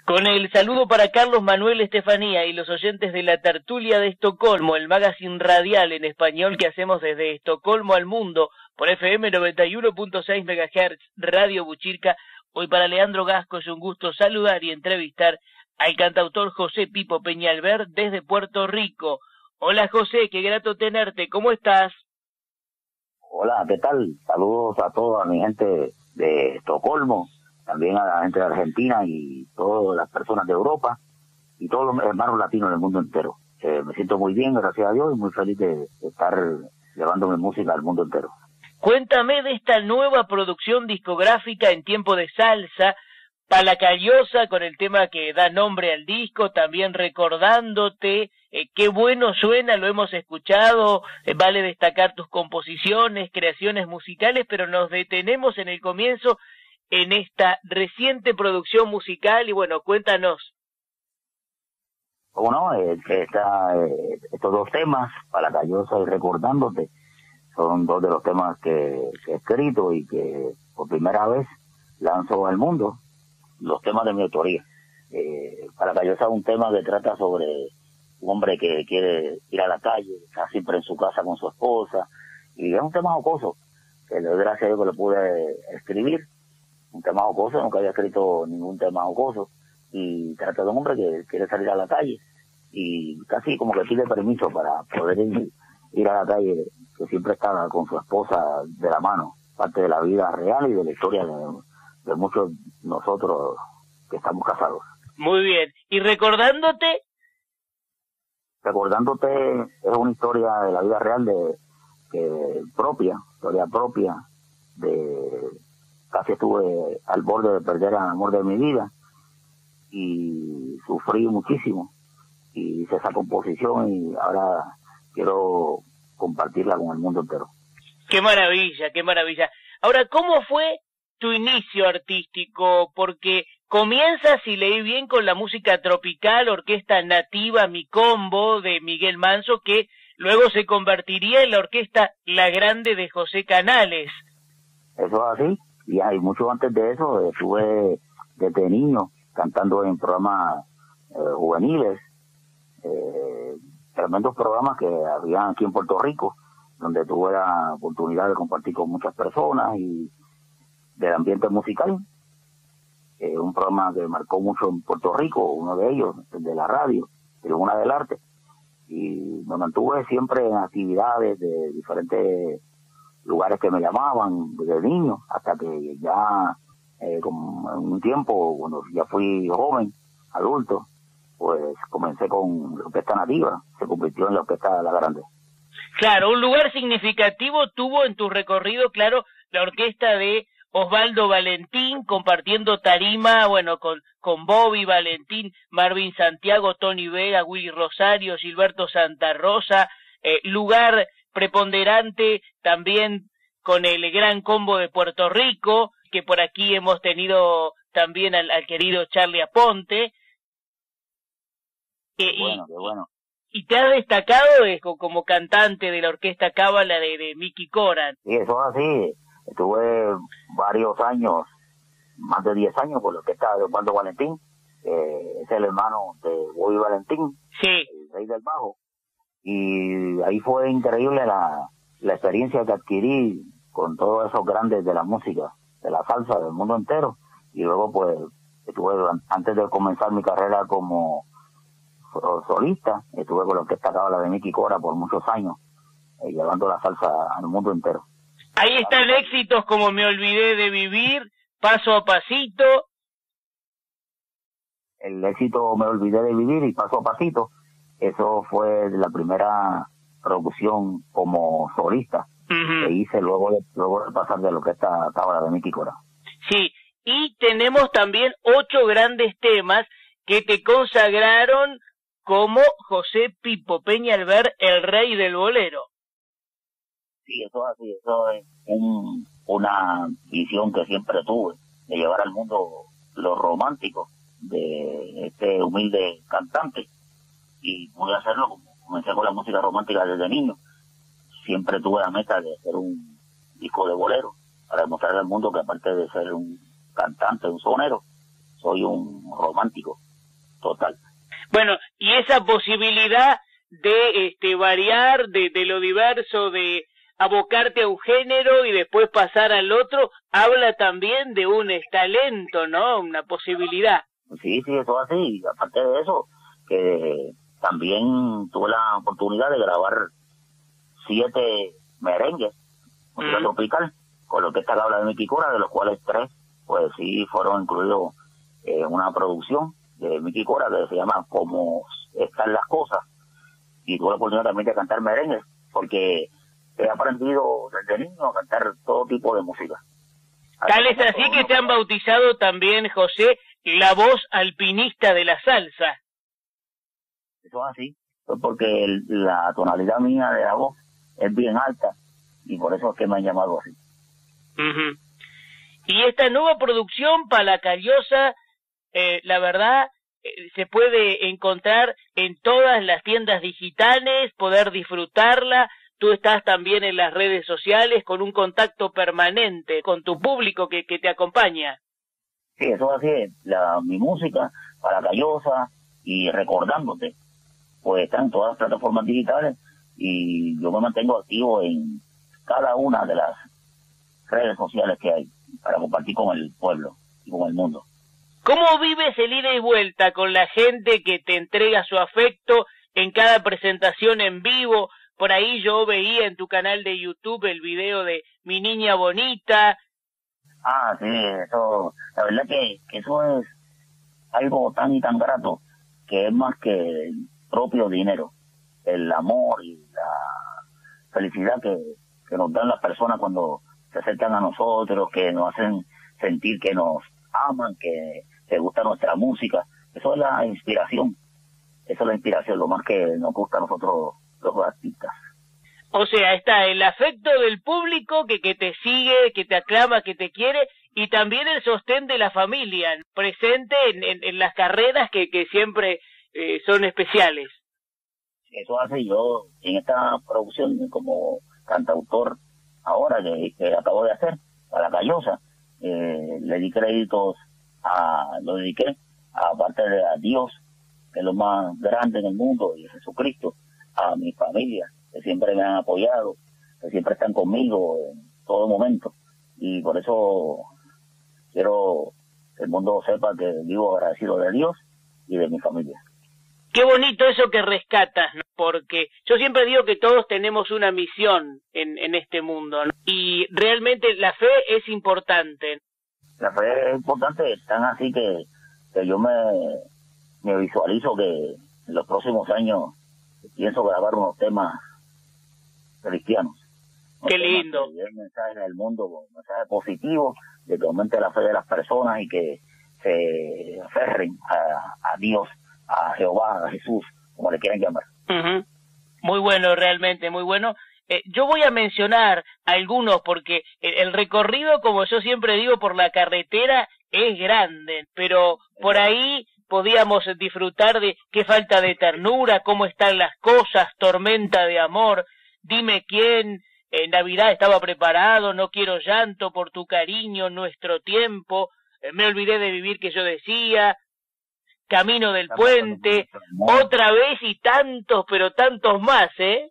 Con el saludo para Carlos Manuel Estefanía y los oyentes de la Tertulia de Estocolmo, el magazine radial en español que hacemos desde Estocolmo al mundo por FM 91.6 MHz, Radio Buchirca. Hoy para Leandro Gasco es un gusto saludar y entrevistar al cantautor José Pipo Peñalver desde Puerto Rico. Hola José, qué grato tenerte, ¿cómo estás? Hola, ¿qué tal? Saludos a toda mi gente de Estocolmo, también a la gente de Argentina y todas las personas de Europa y todos los hermanos latinos del mundo entero. Me siento muy bien, gracias a Dios, y muy feliz de estar llevando mi música al mundo entero. Cuéntame de esta nueva producción discográfica en tiempo de salsa, Palacallosa, con el tema que da nombre al disco, también Recordándote. Qué bueno suena, lo hemos escuchado, vale destacar tus composiciones, creaciones musicales, pero nos detenemos en el comienzo en esta reciente producción musical y bueno, cuéntanos. ¿Cómo no? Estos dos temas, Palacallosa y Recordándote, son dos de los temas que he escrito y que por primera vez lanzo al mundo, los temas de mi autoría. Palacallosa es un tema que trata sobre un hombre que quiere ir a la calle, está siempre en su casa con su esposa, y es un tema jocoso, que le doy gracias a Dios que lo pude escribir, un tema jocoso, nunca había escrito ningún tema jocoso, y trata de un hombre que quiere salir a la calle, y casi como que pide permiso para poder ir a la calle, que siempre está con su esposa de la mano, parte de la vida real y de la historia de muchos de nosotros que estamos casados. Muy bien, y Recordándote. Recordándote es una historia de la vida real historia propia de casi estuve al borde de perder al amor de mi vida y sufrí muchísimo y hice esa composición y ahora quiero compartirla con el mundo entero. Qué maravilla, qué maravilla. Ahora, ¿cómo fue tu inicio artístico? Porque comienzas, si leí bien, con la música tropical, orquesta nativa Mi Combo de Miguel Manso, que luego se convertiría en la orquesta La Grande de José Canales. Eso es así, y hay mucho antes de eso, estuve desde niño cantando en programas juveniles, tremendos programas que había aquí en Puerto Rico, donde tuve la oportunidad de compartir con muchas personas y del ambiente musical. Un programa que marcó mucho en Puerto Rico, uno de ellos, el de la radio, Tribuna del Arte, y me mantuve siempre en actividades de diferentes lugares que me llamaban desde niño, hasta que ya como en un tiempo, cuando ya fui joven, adulto, pues comencé con la orquesta nativa, se convirtió en la orquesta La Grande. Claro, un lugar significativo tuvo en tu recorrido, claro, la orquesta de Osvaldo Valentín, compartiendo tarima, bueno, con Bobby Valentín, Marvin Santiago, Tony Vega, Willy Rosario, Gilberto Santa Rosa, lugar preponderante también con el Gran Combo de Puerto Rico, que por aquí hemos tenido también al querido Charlie Aponte. Qué bueno. Y te has destacado como cantante de la orquesta Cábala de Mickey Coran. Sí, eso es así. Estuve varios años, más de 10 años, por la orquesta de Osvaldo Valentín, es el hermano de Bobby Valentín, sí, el rey del bajo. Y ahí fue increíble la experiencia que adquirí con todos esos grandes de la música, de la salsa, del mundo entero. Y luego, pues, antes de comenzar mi carrera como solista, estuve con la orquesta Cábala de Mickey Cora por muchos años, llevando la salsa al mundo entero. Ahí están éxitos como Me Olvidé de Vivir, Paso a Pasito. El éxito Me Olvidé de Vivir y Paso a Pasito, eso fue la primera producción como solista que hice luego de pasar de lo que está Cábala de Mickey Cora. Sí, y tenemos también 8 grandes temas que te consagraron como José Pipo Peñalver, el rey del bolero. Sí, eso es así, eso es una visión que siempre tuve, de llevar al mundo lo romántico de este humilde cantante, y pude hacerlo como comencé con la música romántica desde niño. Siempre tuve la meta de hacer un disco de bolero, para demostrarle al mundo que aparte de ser un cantante, un sonero, soy un romántico total. Bueno, y esa posibilidad de variar, de lo diverso, de abocarte a un género y después pasar al otro, habla también de un talento, ¿no? Una posibilidad. Sí, eso es así. Aparte de eso, que también tuve la oportunidad de grabar 7 merengues, música tropical, con lo que está la habla de Miki Cora, de los cuales 3, pues sí, fueron incluidos en una producción de Miki Cora que se llama Cómo están las cosas, y tuve la oportunidad también de cantar merengues, porque he aprendido desde niño a cantar todo tipo de música. Tal es así que te han bautizado también, José, la voz alpinista de la salsa. Eso es así, porque la tonalidad mía de la voz es bien alta, y por eso es que me han llamado así. Y esta nueva producción, Palacallosa, la verdad, se puede encontrar en todas las tiendas digitales, poder disfrutarla. Tú estás también en las redes sociales con un contacto permanente con tu público que te acompaña. Sí, eso así es. Mi música, Palacallosa y Recordándote, pues están en todas las plataformas digitales, y yo me mantengo activo en cada una de las redes sociales que hay para compartir con el pueblo y con el mundo. ¿Cómo vives el ida y vuelta con la gente que te entrega su afecto en cada presentación en vivo? Por ahí yo veía en tu canal de YouTube el video de Mi Niña Bonita. Ah, sí, eso, la verdad que eso es algo tan y tan grato, que es más que el propio dinero, el amor y la felicidad que nos dan las personas cuando se acercan a nosotros, que nos hacen sentir que nos aman, que les gusta nuestra música. Eso es la inspiración, lo más que nos gusta a nosotros los artistas. O sea, está el afecto del público que te sigue, que te aclama, que te quiere, y también el sostén de la familia, presente en las carreras que siempre son especiales. Eso hace yo en esta producción como cantautor ahora que acabo de hacer, Palacallosa, le di créditos lo dediqué aparte de a Dios, que es lo más grande en el mundo, y a Jesucristo, a mi familia, que siempre me han apoyado, que siempre están conmigo en todo momento, y por eso quiero que el mundo sepa que vivo agradecido de Dios y de mi familia. Qué bonito eso que rescatas, ¿no? Porque yo siempre digo que todos tenemos una misión en este mundo, ¿no? Y realmente la fe es importante. La fe es importante, tan así que yo me visualizo que en los próximos años pienso grabar unos temas cristianos. Qué lindo. Que den mensajes en el mundo, un mensaje positivo, de que aumente la fe de las personas y que se aferren a Dios, a Jehová, a Jesús, como le quieran llamar. Muy bueno, realmente, muy bueno. Yo voy a mencionar algunos porque el recorrido, como yo siempre digo, por la carretera es grande, pero por ahí podíamos disfrutar de Qué falta de ternura, Cómo están las cosas, Tormenta de amor, Dime quién, Navidad estaba preparado, No quiero llanto, Por tu cariño, Nuestro tiempo, Me olvidé de vivir que yo decía, Camino del puente, Otra vez y tantos, pero tantos más, ¿eh?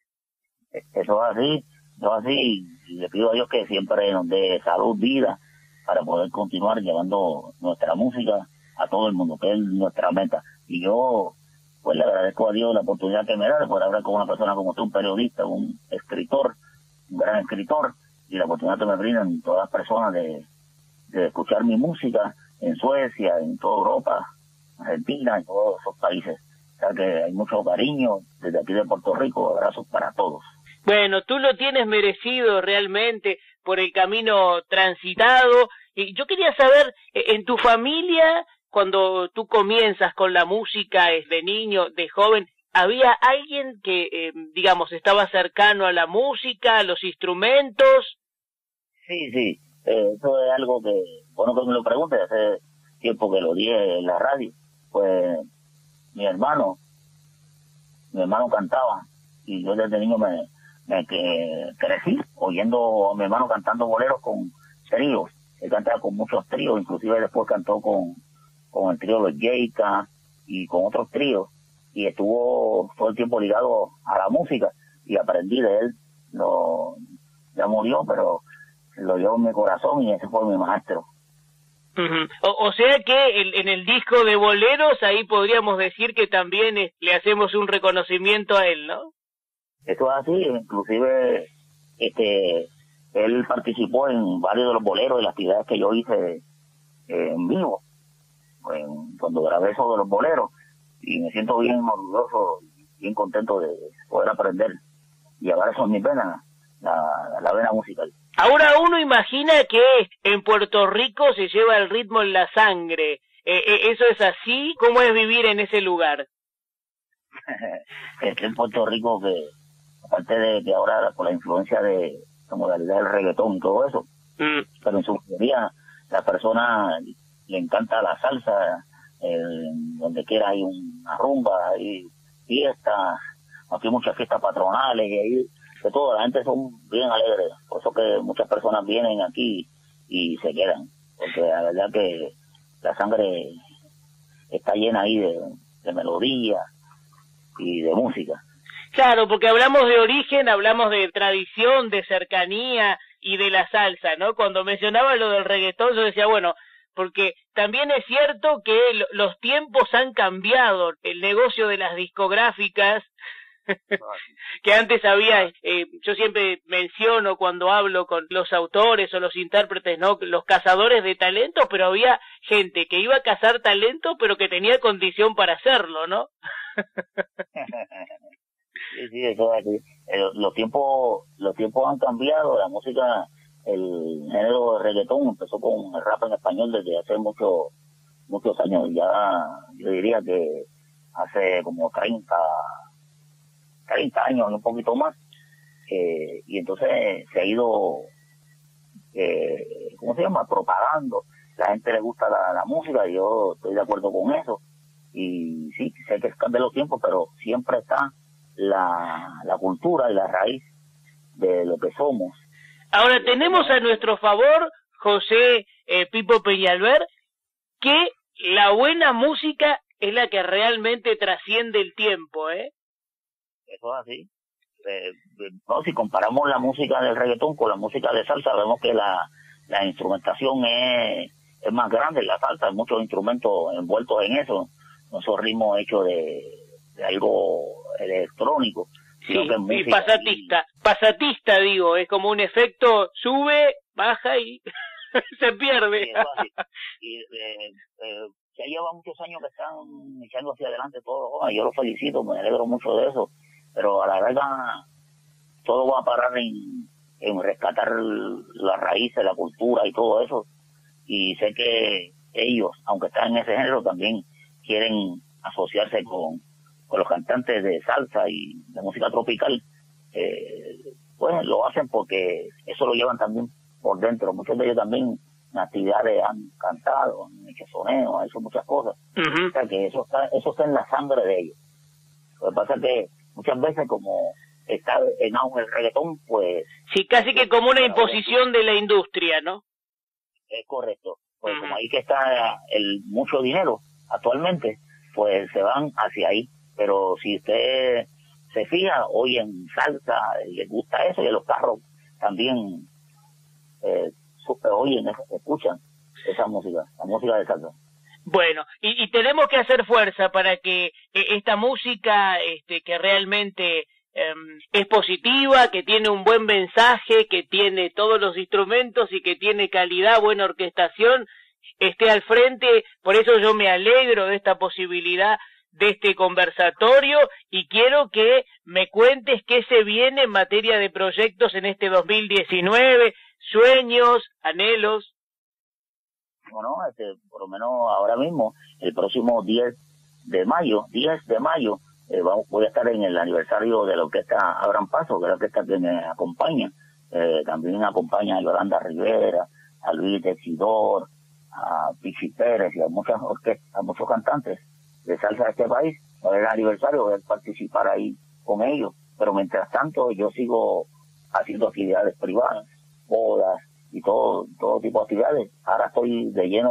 Eso es así, y le pido a Dios que siempre nos dé salud, vida, para poder continuar llevando nuestra música a todo el mundo, que es nuestra meta. Y yo, pues le agradezco a Dios la oportunidad que me da de poder hablar con una persona como tú, un periodista, un escritor, un gran escritor, y la oportunidad que me brindan todas las personas de escuchar mi música en Suecia, en toda Europa, Argentina, en todos esos países. O sea que hay mucho cariño desde aquí de Puerto Rico, abrazos para todos. Bueno, tú lo tienes merecido realmente por el camino transitado. Y yo quería saber, en tu familia, cuando tú comienzas con la música de niño, de joven, ¿había alguien que, digamos, estaba cercano a la música, a los instrumentos? Sí, eso es algo que, bueno que me lo preguntes, hace tiempo que lo dije en la radio. Pues mi hermano cantaba, y yo desde niño me crecí oyendo a mi hermano cantando boleros con tríos. Él cantaba con muchos tríos, inclusive después cantó con con el trío Los Jaycas y con otros tríos, y estuvo todo el tiempo ligado a la música, y aprendí de él. Ya murió, pero lo llevo en mi corazón y ese fue mi maestro. O sea que en el disco de boleros ahí podríamos decir que también le hacemos un reconocimiento a él, ¿no? Eso es así, inclusive él participó en varios de los boleros y las actividades que yo hice en vivo, cuando grabé eso de los boleros, y me siento bien orgulloso, bien contento de poder aprender y llevar eso en mis venas, la vena musical. Ahora uno imagina que en Puerto Rico se lleva el ritmo en la sangre. ¿Eso es así? ¿Cómo es vivir en ese lugar? En Puerto Rico, que aparte de que ahora por la influencia de la modalidad del reggaetón y todo eso, pero en su mayoría la persona le encanta la salsa, donde quiera hay una rumba, hay fiestas, aquí hay muchas fiestas patronales y ahí de todo, la gente son bien alegres, por eso que muchas personas vienen aquí y se quedan, porque la verdad que la sangre está llena ahí de melodía y de música. Claro, porque hablamos de origen, hablamos de tradición, de cercanía y de la salsa, ¿no? Cuando mencionaba lo del reggaetón, yo decía, bueno, porque también es cierto que los tiempos han cambiado, el negocio de las discográficas, que antes había, yo siempre menciono cuando hablo con los autores o los intérpretes, ¿no? Los cazadores de talento, pero había gente que iba a cazar talento, pero que tenía condición para hacerlo, ¿no? Sí, eso es así. Los tiempos han cambiado, la música, el género de reggaetón empezó con el rap en español desde hace muchos años, ya yo diría que hace como 30 años, un poquito más, y entonces se ha ido, ¿cómo se llama?, propagando. La gente le gusta la música, y yo estoy de acuerdo con eso, y sí, sé que cambia los tiempos, pero siempre está la cultura y la raíz de lo que somos. Ahora tenemos a nuestro favor, José Pipo Peñalver, que la buena música es la que realmente trasciende el tiempo, ¿eh? Eso es así. No, si comparamos la música del reggaetón con la música de salsa, vemos que la instrumentación es más grande en la salsa, hay muchos instrumentos envueltos en eso, no son ritmos hechos de algo electrónico. Sí, y pasatista digo, es como un efecto, sube, baja y se pierde. Sí, ya lleva muchos años que están echando hacia adelante todo, yo los felicito, me alegro mucho de eso, pero a la larga todo va a parar en rescatar las raíces, la cultura y todo eso, y sé que ellos, aunque están en ese género, también quieren asociarse con los cantantes de salsa y de música tropical, pues lo hacen porque eso lo llevan también por dentro. Muchos de ellos también en actividades han cantado, han hecho soneo, han hecho muchas cosas. O sea que eso está en la sangre de ellos. Lo que pasa es que muchas veces, como está en auge el reggaetón, pues... Sí, casi que como una imposición de la industria, ¿no? Es correcto. Pues como ahí que está mucho dinero actualmente, pues se van hacia ahí. Pero si usted se fija, hoy en salsa les gusta eso, y en los carros también oyen, escuchan esa música, la música de salsa. Bueno, y tenemos que hacer fuerza para que esta música que realmente es positiva, que tiene un buen mensaje, que tiene todos los instrumentos y que tiene calidad, buena orquestación, esté al frente. Por eso yo me alegro de esta posibilidad de este conversatorio, y quiero que me cuentes qué se viene en materia de proyectos en este 2019, sueños, anhelos. Bueno, por lo menos ahora mismo, el próximo 10 de mayo, voy a estar en el aniversario de la orquesta Abran Paso, que es la orquesta que me acompaña. También acompaña a Yolanda Rivera, a Luis Texidor, a Pichi Pérez y a muchas orquestas, a muchos cantantes de salsa de este país. Para el aniversario voy a participar ahí con ellos, pero mientras tanto yo sigo haciendo actividades privadas, bodas y todo tipo de actividades. Ahora estoy de lleno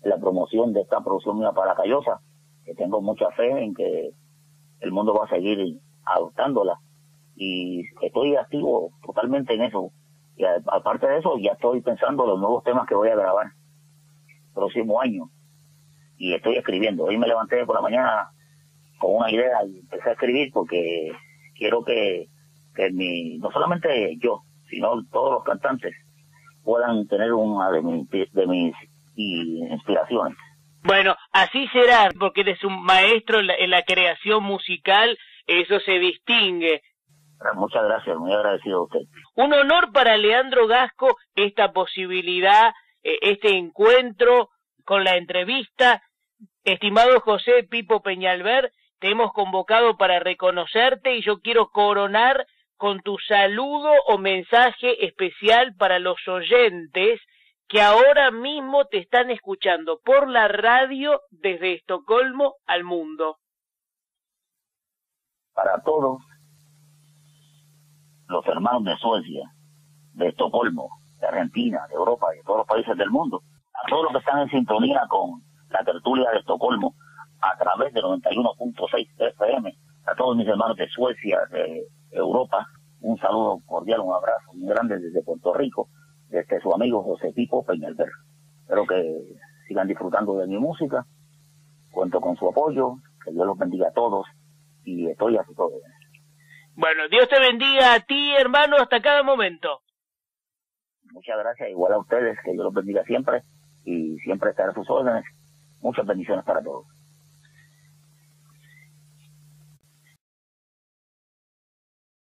la promoción de esta producción mía para Callosa, que tengo mucha fe en que el mundo va a seguir adoptándola, y estoy activo totalmente en eso. Y aparte de eso, ya estoy pensando los nuevos temas que voy a grabar el próximo año, y estoy escribiendo. Hoy me levanté por la mañana con una idea y empecé a escribir porque quiero que no solamente yo, sino todos los cantantes puedan tener una de mis inspiraciones. Bueno, así será, porque eres un maestro en la creación musical, eso se distingue. Muchas gracias, muy agradecido a usted. Un honor para Leandro Gasco esta posibilidad, este encuentro con la entrevista. Estimado José Pipo Peñalver, te hemos convocado para reconocerte y yo quiero coronar con tu saludo o mensaje especial para los oyentes que ahora mismo te están escuchando por la radio desde Estocolmo al mundo. Para todos los hermanos de Suecia, de Estocolmo, de Argentina, de Europa y de todos los países del mundo, a todos los que están en sintonía con la tertulia de Estocolmo a través de 91.6 FM, a todos mis hermanos de Suecia, de Europa, un saludo cordial, un abrazo muy grande desde Puerto Rico, desde su amigo José Pipo Peñalver. Espero que sigan disfrutando de mi música, cuento con su apoyo, que Dios los bendiga a todos, y estoy a sus órdenes. Bueno, Dios te bendiga a ti, hermano, hasta cada momento. Muchas gracias, igual a ustedes, que Dios los bendiga siempre, y siempre estaré a sus órdenes. Muchas bendiciones para todos.